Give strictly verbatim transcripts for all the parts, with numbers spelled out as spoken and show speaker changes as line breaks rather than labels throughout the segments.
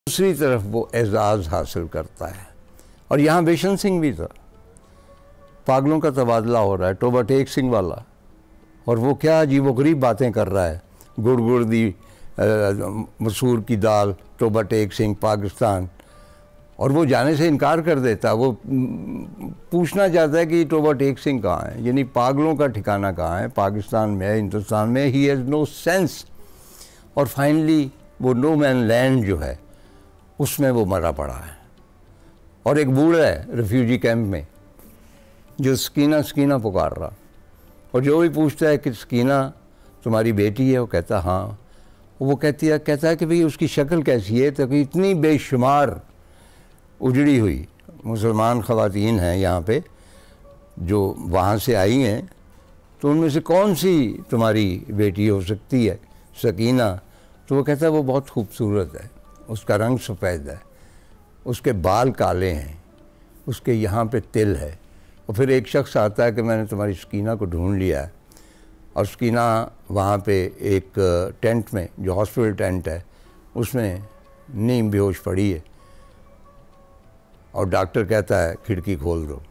दूसरी तरफ वो एजाज़ हासिल करता है। और यहाँ बेशन सिंह भी था, पागलों का तबादला हो रहा है, टोबा टेक सिंह वाला, और वो क्या अजीबोगरीब बातें कर रहा है, गुड़ गुड़ दी मसूर की दाल, टोबा टेक सिंह पाकिस्तान, और वो जाने से इनकार कर देता। वो पूछना चाहता है कि टोबा टेक सिंह कहाँ है, यानी पागलों का ठिकाना कहाँ है, पाकिस्तान में है, हिंदुस्तान में, ही हैज़ नो सेंस। और फाइनली वो नो मैन लैंड जो है उसमें वो मरा पड़ा है। और एक बूढ़ा है रेफ्यूजी कैंप में जो स्कीना स्कीना पुकार रहा, और जो भी पूछता है कि स्कीना तुम्हारी बेटी है, वो कहता हाँ। वो कहती है कहता है कि भाई उसकी शक्ल कैसी है, तो कि इतनी बेशुमार उजड़ी हुई मुसलमान ख़वातीन हैं यहाँ पे जो वहाँ से आई हैं, तो उनमें से कौन सी तुम्हारी बेटी हो सकती है सकीना? तो वो कहता है वो बहुत खूबसूरत है, उसका रंग सफ़ेद है, उसके बाल काले हैं, उसके यहाँ पे तिल है। और फिर एक शख्स आता है कि मैंने तुम्हारी सकीना को ढूंढ लिया है, और सकीना वहाँ पे एक टेंट में, जो हॉस्पिटल टेंट है, उसमें नीम बेहोश पड़ी है, और डॉक्टर कहता है खिड़की खोल दो।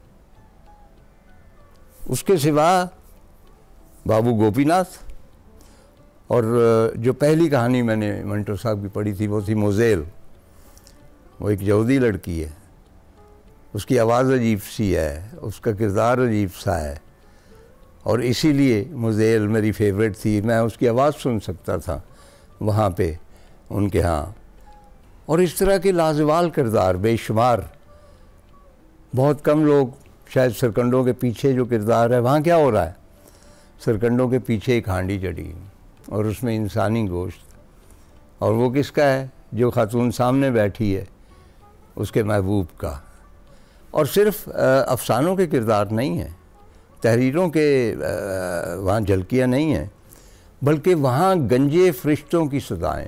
उसके सिवा बाबू गोपीनाथ, और जो पहली कहानी मैंने मंटो साहब की पढ़ी थी वो थी मोज़ेल। वो एक यहूदी लड़की है, उसकी आवाज़ अजीब सी है, उसका किरदार अजीब सा है, और इसीलिए मोज़ेल मेरी फेवरेट थी। मैं उसकी आवाज़ सुन सकता था वहाँ पे उनके यहाँ। और इस तरह के लाजवाल किरदार बेशुमार, बहुत कम लोग शायद सरकंडों के पीछे जो किरदार है, वहाँ क्या हो रहा है, सरकंडों के पीछे एक हांडी चढ़ी और उसमें इंसानी गोश्त, और वो किसका है? जो खातून सामने बैठी है उसके महबूब का। और सिर्फ अफसानों के किरदार नहीं हैं, तहरीरों के वहाँ झलकियाँ नहीं हैं, बल्कि वहाँ गंजे फरिश्तों की सदाएँ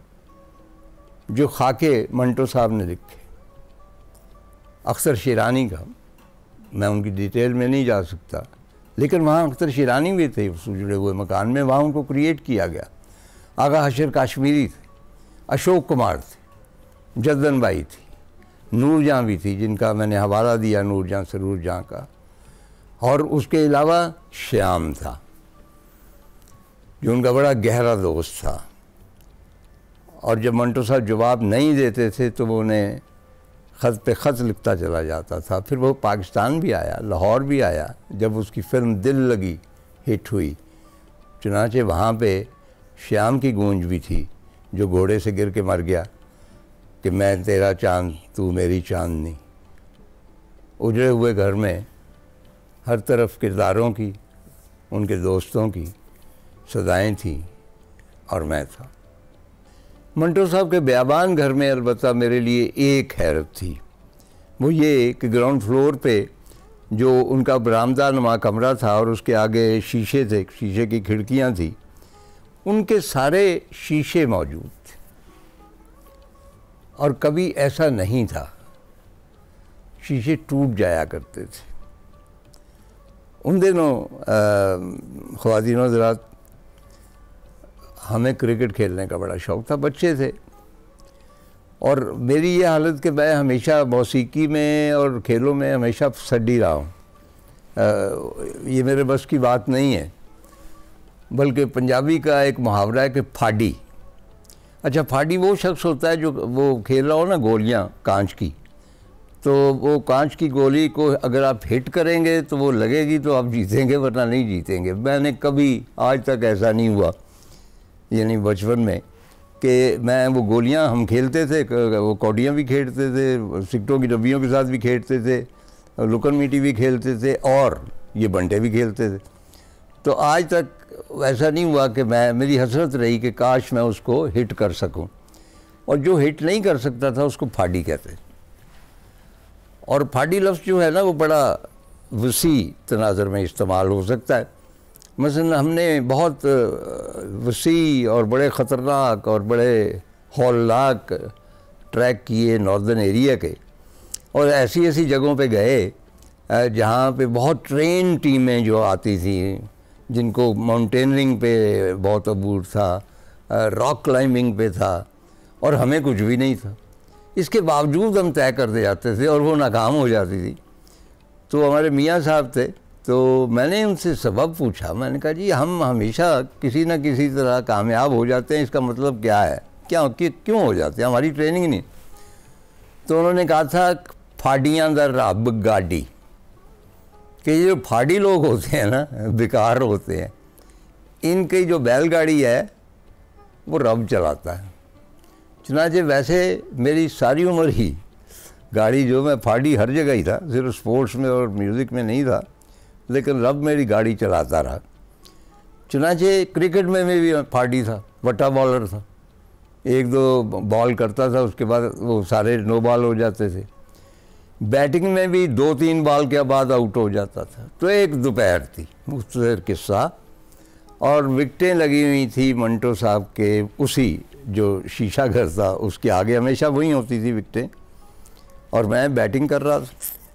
जो खाके मंटो साहब ने लिखे। अख्तर शिरानी का, मैं उनकी डिटेल में नहीं जा सकता, लेकिन वहाँ अख्तर शिरानी भी थे उस उजड़े हुए मकान में, वहाँ उनको क्रिएट किया गया। आगा हशर काश्मीरी थे, अशोक कुमार थे, जद्दन बाई थी, नूरजहाँ भी थी जिनका मैंने हवाला दिया, नूरजहाँ सरूर जहाँ का, और उसके अलावा श्याम था जो उनका बड़ा गहरा दोस्त था। और जब मंटो साहब जवाब नहीं देते थे तो वो उन्हें ख़त पे ख़त लिखता चला जाता था। फिर वो पाकिस्तान भी आया, लाहौर भी आया, जब उसकी फ़िल्म दिल लगी हिट हुई, चुनांचे वहाँ पे श्याम की गूंज भी थी जो घोड़े से गिर के मर गया कि मैं तेरा चांद तू मेरी चांदनी। उजड़े हुए घर में हर तरफ किरदारों की, उनके दोस्तों की सदाएँ थीं, और मैं था। मंटो साहब के बयाबान घर में अलबत्ता मेरे लिए एक हैरत थी, वो ये कि ग्राउंड फ्लोर पे जो उनका बरामदा नुमा कमरा था और उसके आगे शीशे थे, शीशे की खिड़कियां थी, उनके सारे शीशे मौजूद थे। और कभी ऐसा नहीं था, शीशे टूट जाया करते थे। उन दिनों ख़वातीन हज़रात हमें क्रिकेट खेलने का बड़ा शौक़ था, बच्चे थे, और मेरी ये हालत कि मैं हमेशा मौसीकी में और खेलों में हमेशा सड्डी रहा हूँ। ये मेरे बस की बात नहीं है, बल्कि पंजाबी का एक मुहावरा है कि फाडी। अच्छा, फाडी वो शख्स होता है जो वो खेल रहा हो ना गोलियाँ कांच की, तो वो कांच की गोली को अगर आप हिट करेंगे तो वो लगेगी तो आप जीतेंगे, वरना नहीं जीतेंगे। मैंने कभी आज तक ऐसा नहीं हुआ, यानी बचपन में, कि मैं वो गोलियां हम खेलते थे, वो कौडियाँ भी खेलते थे, सिक्टों की डब्बियों के साथ भी खेलते थे, लुकन मीटी भी खेलते थे, और ये बंटे भी खेलते थे। तो आज तक ऐसा नहीं हुआ कि मैं, मेरी हसरत रही कि काश मैं उसको हिट कर सकूं, और जो हिट नहीं कर सकता था उसको फाड़ी कहते। और फाड़ी लफ्ज़ जो है ना वो बड़ा वसी तनाज़र में इस्तेमाल हो सकता है। मसलन हमने बहुत वसी और बड़े ख़तरनाक और बड़े हौलनाक ट्रैक किए नॉर्दर्न एरिया के, और ऐसी ऐसी जगहों पे गए जहाँ पे बहुत ट्रेन टीमें जो आती थी, जिनको माउंटेनरिंग पे बहुत अबूर था, रॉक क्लाइंबिंग पे था, और हमें कुछ भी नहीं था। इसके बावजूद हम तय करते जाते थे और वो नाकाम हो जाती थी। तो हमारे मियाँ साहब थे, तो मैंने उनसे सबब पूछा। मैंने कहा जी हम हमेशा किसी न किसी तरह कामयाब हो जाते हैं, इसका मतलब क्या है, क्या कि, क्यों हो जाते हैं, हमारी ट्रेनिंग नहीं। तो उन्होंने कहा था फाड़ियाँ दा रब गाड़ी, कि ये जो फाड़ी लोग होते हैं ना, बेकार होते हैं, इनकी जो बैलगाड़ी है वो रब चलाता है। चुनांचे वैसे मेरी सारी उम्र ही गाड़ी जो मैं फाड़ी हर जगह ही था, सिर्फ स्पोर्ट्स में और म्यूज़िक में नहीं था, लेकिन रब मेरी गाड़ी चलाता रहा। चुनांचे क्रिकेट में मैं भी फाड़ी था, वटा बॉलर था, एक दो बॉल करता था, उसके बाद वो सारे नो बॉल हो जाते थे। बैटिंग में भी दो तीन बॉल के बाद आउट हो जाता था। तो एक दोपहर थी, मुख्तसर किस्सा, और विकटें लगी हुई थी मंटो साहब के उसी जो शीशा घर था उसके आगे, हमेशा वहीं होती थी विकटें, और मैं बैटिंग कर रहा था।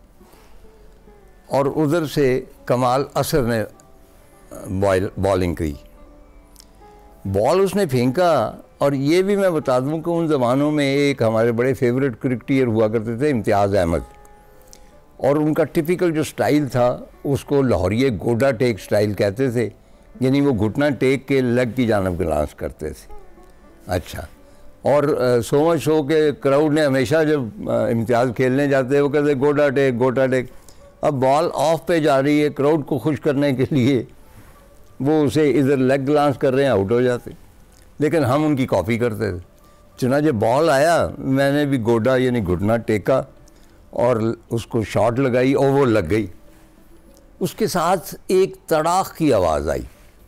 और उधर से कमाल असर ने बॉल बॉलिंग की, बॉल उसने फेंका। और ये भी मैं बता दूं कि उन ज़मानों में एक हमारे बड़े फेवरेट क्रिकेटर हुआ करते थे, इम्तियाज़ अहमद, और उनका टिपिकल जो स्टाइल था उसको लाहौरिये गोडा टेक स्टाइल कहते थे, यानी वो घुटना टेक के लेग की जानब ग्लांस करते थे। अच्छा, और सो मच हो के क्राउड ने हमेशा जब इम्तियाज़ खेलने जाते वो कहते गोडा टेक गोडा टेक। अब बॉल ऑफ पे जा रही है, क्राउड को खुश करने के लिए वो उसे इधर लेग ग्लांस कर रहे हैं, आउट हो जाते, लेकिन हम उनकी कॉपी करते थे। चुनांचे बॉल आया, मैंने भी गोडा यानी घुटना टेका और उसको शॉट लगाई और वो लग गई। उसके साथ एक तड़ाक की आवाज़ आई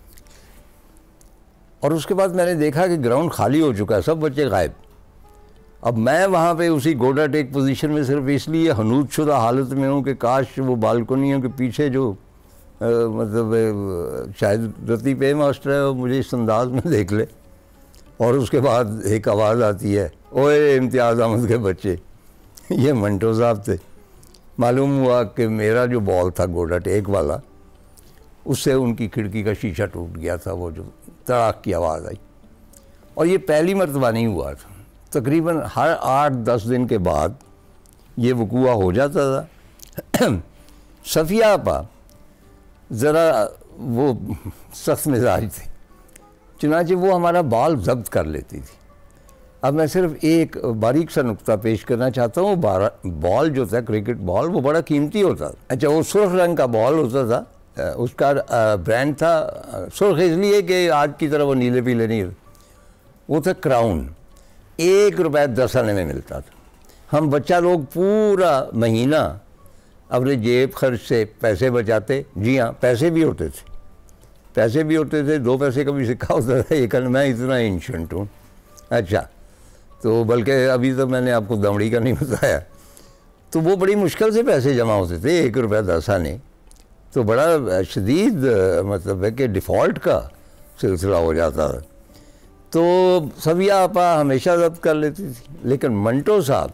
और उसके बाद मैंने देखा कि ग्राउंड खाली हो चुका है, सब बच्चे गायब। अब मैं वहाँ पे उसी गोडा टेक पोजीशन में सिर्फ इसलिए हनूद शुदा हालत में हूँ कि काश वो बालकोनियों के पीछे जो आ, मतलब शायद रती पे मास्टर है वो मुझे इस अंदाज में देख ले। और उसके बाद एक आवाज़ आती है, ओए इम्तियाज़ अहमद के बच्चे, ये मंटो साहब थे। मालूम हुआ कि मेरा जो बॉल था गोडा टेक वाला, उससे उनकी खिड़की का शीशा टूट गया था, वो जो तड़ाक की आवाज़ आई। और ये पहली मरतबा नहीं हुआ था, तकरीबन हर आठ दस दिन के बाद ये वकूआ हो जाता था। सफ़िया आपा ज़रा वो सख्त मिजाज थे, चुनांचे वो हमारा बॉल जब्त कर लेती थी। अब मैं सिर्फ एक बारीक सा नुक्ता पेश करना चाहता हूँ, बॉल जो था क्रिकेट बॉल वो बड़ा कीमती होता था। अच्छा, वो सुर्ख रंग का बॉल होता था, उसका ब्रांड था सुर्ख इसलिए कि आज की तरह वो नीले पीले नहीं, वो था क्राउन। एक रुपये दस आने में मिलता था। हम बच्चा लोग पूरा महीना अपने जेब खर्च से पैसे बचाते। जी हाँ, पैसे भी होते थे, पैसे भी होते थे, दो पैसे का भी सिक्का होता था एक। मैं इतना एंशंट हूँ। अच्छा, तो बल्कि अभी तक मैंने आपको दमड़ी का नहीं बताया। तो वो बड़ी मुश्किल से पैसे जमा होते थे, एक रुपया दस आने। तो बड़ा शदीद मतलब है कि डिफ़ॉल्ट का सिलसिला हो जाता था। तो सफ़िया आपा हमेशा जब्त कर लेती थी, लेकिन मंटो साहब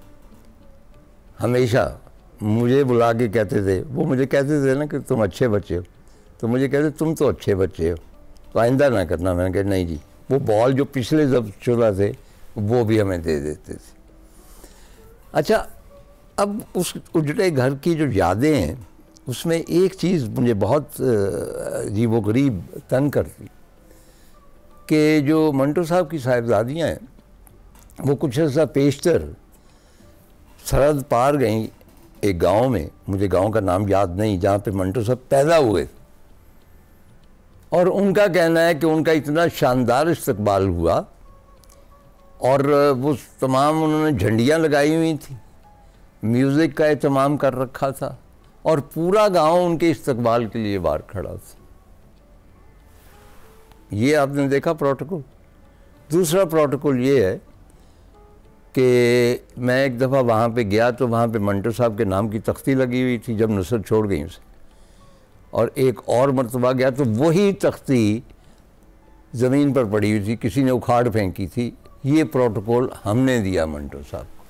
हमेशा मुझे बुला के कहते थे, वो मुझे कहते थे ना कि तुम अच्छे बच्चे हो, तो मुझे कहते तुम तो अच्छे बच्चे हो, तो आइंदा ना करना। मैंने कहा नहीं जी, वो बॉल जो पिछले जब्त शुदा थे वो भी हमें दे देते थे। अच्छा, अब उस उजड़े घर की जो यादें हैं उसमें एक चीज़ मुझे बहुत अजीब व गरीब तंग करती, कि जो मंटो साहब की साहिबजादियाँ हैं वो कुछ ऐसा पेशतर सरहद पार गई एक गांव में, मुझे गांव का नाम याद नहीं, जहाँ पे मंटो साहब पैदा हुए। और उनका कहना है कि उनका इतना शानदार इस्तकबाल हुआ और वो तमाम उन्होंने झंडियाँ लगाई हुई थी, म्यूज़िक का एहतमाम कर रखा था और पूरा गांव उनके इस्तकबाल के लिए बाहर खड़ा था। ये आपने देखा प्रोटोकॉल। दूसरा प्रोटोकॉल ये है कि मैं एक दफ़ा वहाँ पे गया तो वहाँ पे मंटो साहब के नाम की तख्ती लगी हुई थी जब नुसरत छोड़ गई उसे, और एक और मरतबा गया तो वही तख्ती ज़मीन पर पड़ी हुई थी, किसी ने उखाड़ फेंकी थी। ये प्रोटोकॉल हमने दिया मंटो साहब को।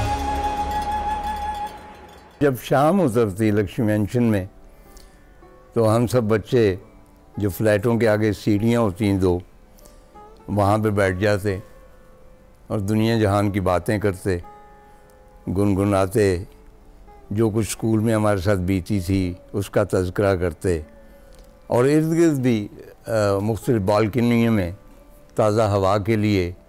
जब शाम उतरती लक्ष्मी मेंशन में तो हम सब बच्चे जो फ्लैटों के आगे सीढ़ियाँ होती हैं दो, वहाँ पे बैठ जाते और दुनिया जहान की बातें करते, गुनगुनाते, जो कुछ स्कूल में हमारे साथ बीती थी उसका तज़किरा करते। और इर्द गिर्द भी मुख्तलिफ़ बालकनियों में ताज़ा हवा के लिए